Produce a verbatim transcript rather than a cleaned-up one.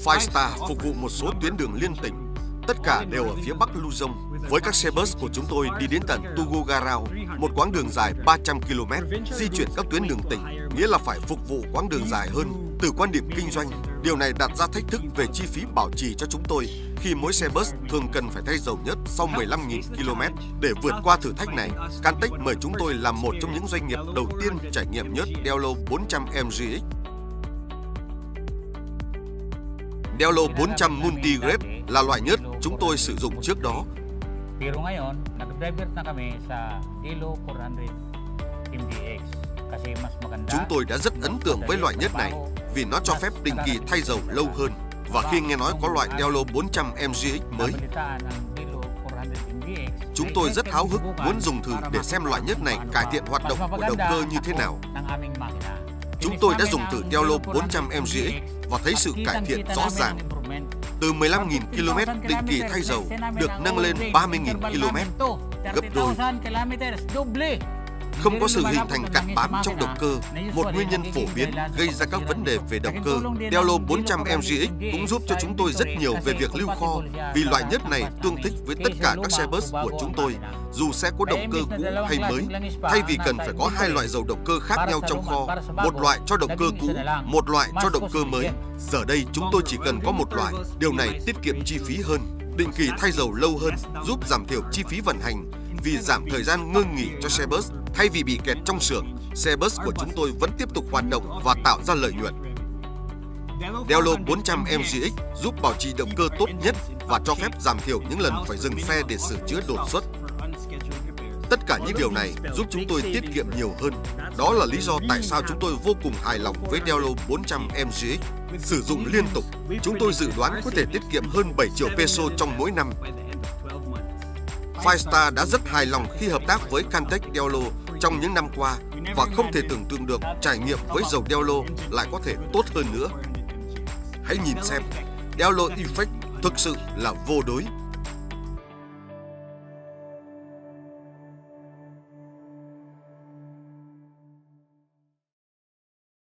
Firestar phục vụ một số tuyến đường liên tỉnh, tất cả đều ở phía bắc Luzon. Với các xe bus của chúng tôi đi đến tận Tuguegarao, một quãng đường dài ba trăm ki lô mét, di chuyển các tuyến đường tỉnh, nghĩa là phải phục vụ quãng đường dài hơn. Từ quan điểm kinh doanh, điều này đặt ra thách thức về chi phí bảo trì cho chúng tôi, khi mỗi xe bus thường cần phải thay dầu nhất sau mười lăm nghìn ki lô mét. Để vượt qua thử thách này, Cantech mời chúng tôi làm một trong những doanh nghiệp đầu tiên trải nghiệm nhớt Dello bốn trăm M G X. Dello bốn trăm Multi-Grade là loại nhớt chúng tôi sử dụng trước đó. Pero ngayon, nag-divert na kami sa Dello bốn trăm M G X kasi mas maganda. Chúng tôi đã rất ấn tượng với loại nhớt này vì nó cho phép định kỳ thay dầu lâu hơn. Và khi nghe nói có loại Dello bốn trăm M G X mới, chúng tôi rất háo hức muốn dùng thử để xem loại nhớt này cải thiện hoạt động của động cơ như thế nào. Chúng tôi đã dùng thử Dello bốn trăm M G X và thấy sự cải thiện rõ ràng. Từ mười lăm nghìn ki lô mét định kỳ thay dầu được nâng lên ba mươi nghìn ki lô mét, gấp đôi. Không có sự hình thành cặn bám trong động cơ, một nguyên nhân phổ biến gây ra các vấn đề về động cơ. Dello bốn trăm M G X cũng giúp cho chúng tôi rất nhiều về việc lưu kho, vì loại nhớt này tương thích với tất cả các xe bus của chúng tôi, dù xe có động cơ cũ hay mới. Thay vì cần phải có hai loại dầu động cơ khác nhau trong kho, một loại cho động cơ cũ, một loại cho động cơ mới, giờ đây chúng tôi chỉ cần có một loại. Điều này tiết kiệm chi phí hơn, định kỳ thay dầu lâu hơn, giúp giảm thiểu chi phí vận hành, vì giảm thời gian ngưng nghỉ cho xe bus. Thay vì bị kẹt trong xưởng, xe bus của chúng tôi vẫn tiếp tục hoạt động và tạo ra lợi nhuận. Dello bốn trăm M G X giúp bảo trì động cơ tốt nhất và cho phép giảm thiểu những lần phải dừng xe để sửa chữa đột xuất. Tất cả những điều này giúp chúng tôi tiết kiệm nhiều hơn. Đó là lý do tại sao chúng tôi vô cùng hài lòng với Dello bốn trăm M G X. Sử dụng liên tục, chúng tôi dự đoán có thể tiết kiệm hơn bảy triệu peso trong mỗi năm. Firestar đã rất hài lòng khi hợp tác với Cantech Dello trong những năm qua và không thể tưởng tượng được trải nghiệm với dầu Dello lại có thể tốt hơn nữa. Hãy nhìn xem, Dello Effect thực sự là vô đối.